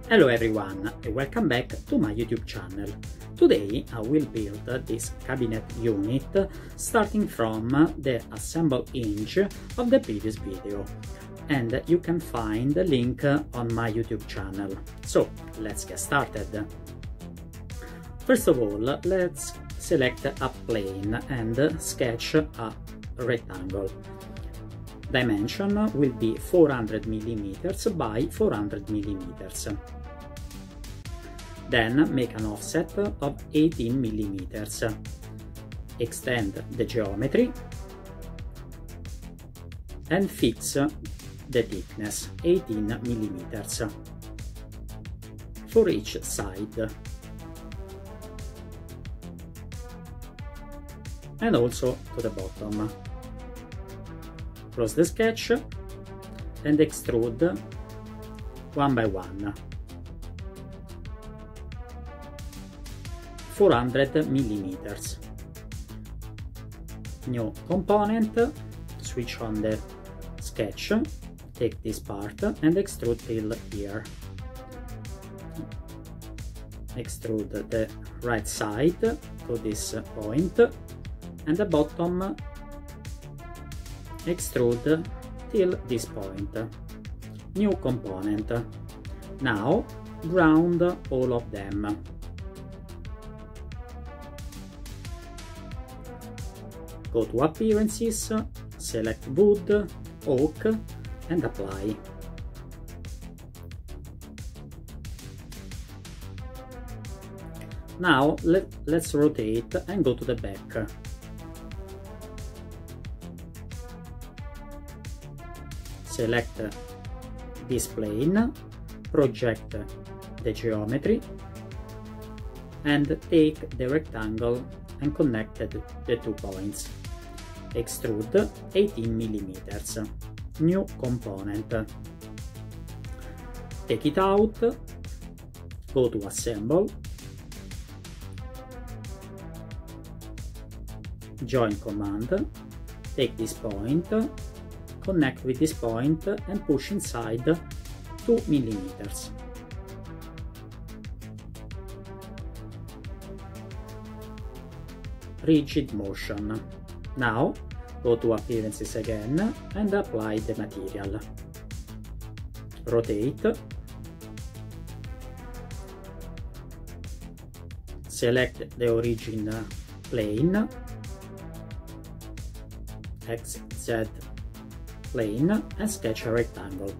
Hello everyone and welcome back to my YouTube channel. Today I will build this cabinet unit starting from the assemble hinge of the previous video, and you can find the link on my YouTube channel. So let's get started. First of all, let's select a plane and sketch a rectangle. Dimension will be 400 mm by 400 mm. Then make an offset of 18 mm. Extend the geometry and fix the thickness 18 mm for each side, and also to the bottom. Close the sketch and extrude one by one. 400 mm. New component, switch on the sketch, take this part and extrude till here. Extrude the right side to this point and the bottom extrude till this point. New component. Now ground all of them. Go to Appearances, select Wood, Oak and apply. Now let's rotate and go to the back. Select this plane, project the geometry and take the rectangle and connect the 2 points. Extrude 18 mm. New component. Take it out, go to Assemble, Join command, take this point, connect with this point and push inside 2 mm. Rigid motion. Now go to Appearances again and apply the material. Rotate. Select the origin plane, XZ plane, and sketch a rectangle.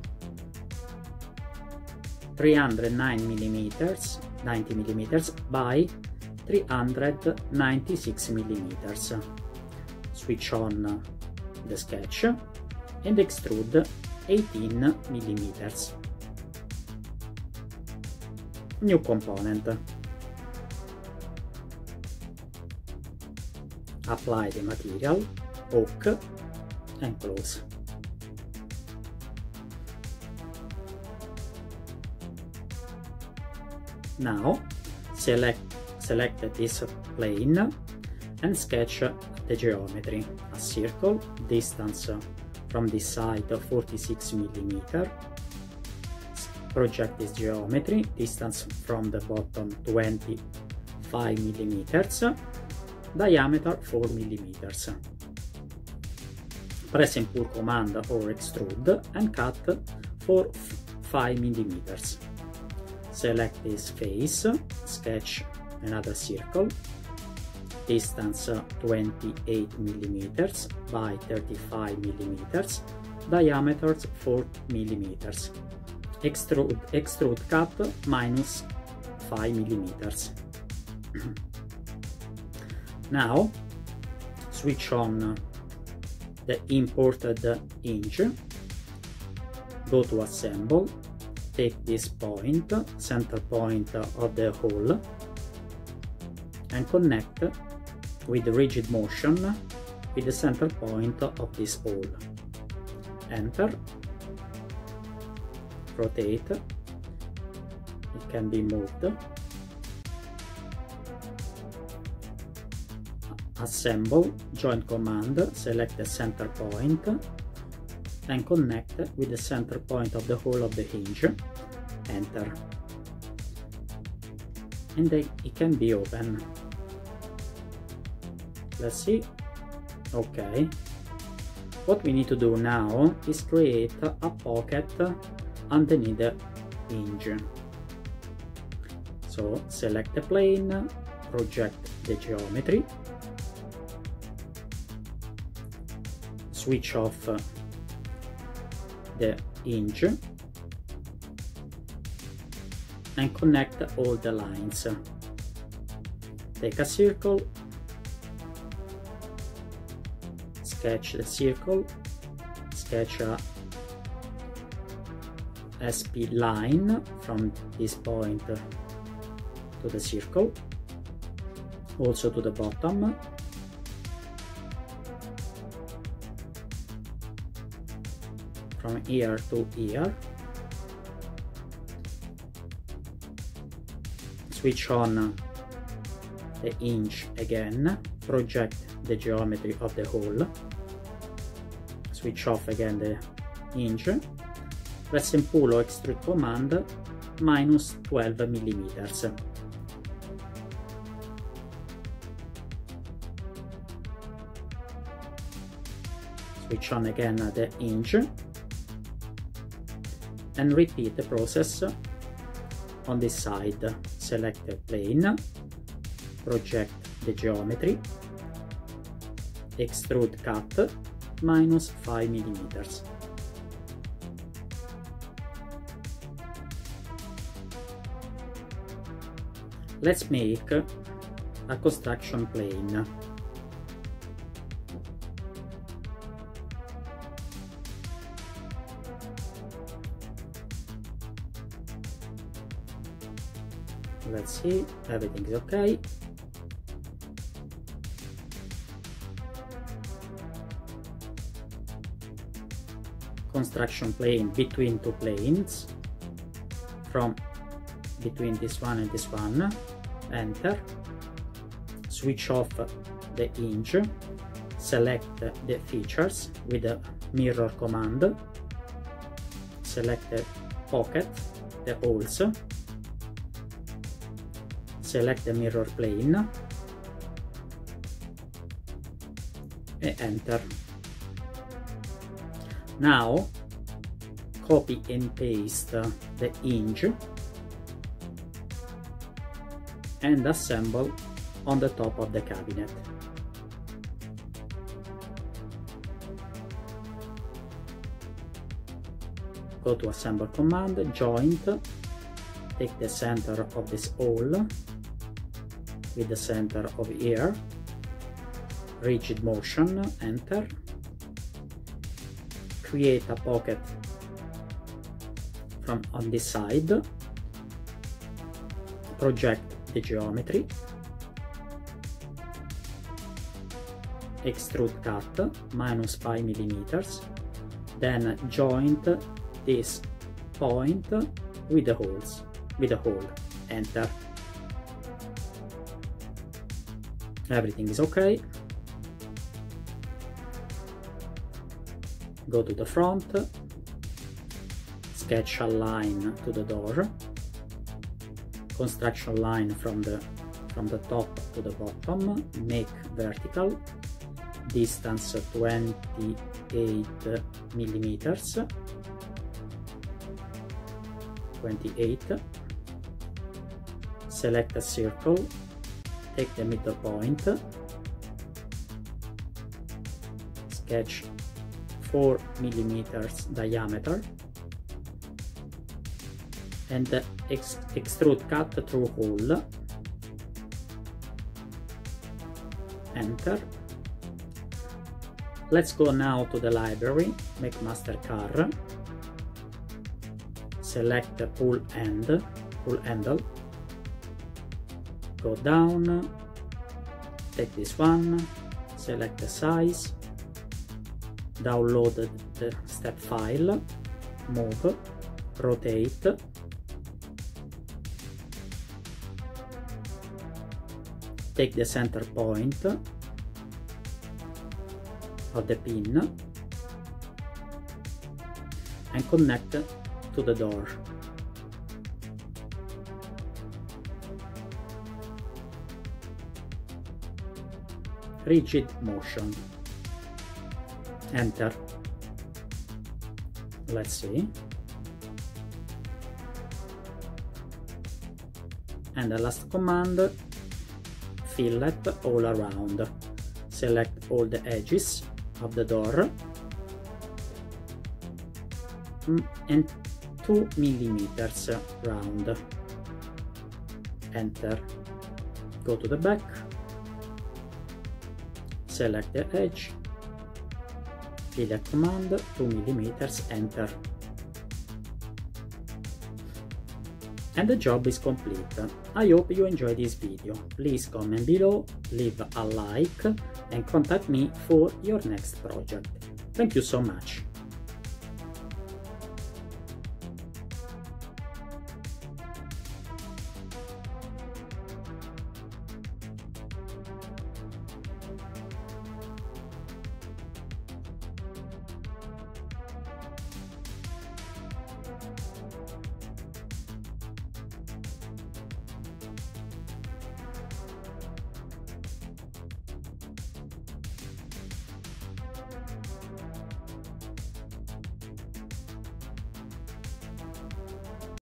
309 mm, 90 mm by 396 mm. Switch on the sketch and extrude 18 mm. New component. Apply the material, Oak, and close. Now select this plane and sketch the geometry. A circle, distance from this side 46 mm. Project this geometry, distance from the bottom 25 mm. Diameter 4 mm. Press and pull command or extrude and cut for 5 mm. Select this face, sketch another circle, distance 28 mm by 35 mm, diameter 4 mm. Extrude cut minus 5 mm. Now switch on the imported hinge, go to Assemble, take this point, center point of the hole, and connect with rigid motion with the center point of this hole. Enter, rotate, it can be moved, Assemble, Join command, select the center point and connect with the center point of the hole of the hinge. Enter. and then it can be open. Let's see. Okay. What we need to do now is create a pocket underneath the hinge. So select the plane, project the geometry, switch off the hinge, and connect all the lines. Take a circle, sketch the circle, sketch a SP line from this point to the circle, also to the bottom, from here to here. Switch on the hinge again, project the geometry of the hole, switch off again the hinge, press and pull or extrude command minus 12 millimeters. Switch on again the hinge and repeat the process on this side. Select the plane, project the geometry, extrude cut minus 5 millimeters. Let's make a construction plane. Let's see, everything is okay. Construction plane between two planes, from between this one and this one, enter, switch off the hinge, select the features with the mirror command, select the pocket, the holes, select the mirror plane and enter. Now copy and paste the hinge and assemble on the top of the cabinet. Go to assemble command, joint, take the center of this hole with the center of here, rigid motion, enter, create a pocket from on this side, project the geometry, extrude cut minus 5 millimeters, then joint this point with the holes, with the hole, enter. Everything is okay. Go to the front, sketch a line to the door, construction line from the top to the bottom, make vertical, distance 28 millimeters, 28, select a circle, take the middle point, sketch 4 millimeters diameter, and extrude cut through hole, enter. Let's go now to the library, make master car, select the pull handle, go down, take this one, select the size, download the step file, move, rotate, take the center point of the pin and connect to the door. rigid motion. Enter. Let's see. And the last command, fillet all around. Select all the edges of the door and 2 millimeters round. Enter. Go to the back, select the edge, fillet command, 2 millimeters, enter. And the job is complete. I hope you enjoyed this video. Please comment below, leave a like and contact me for your next project. Thank you so much.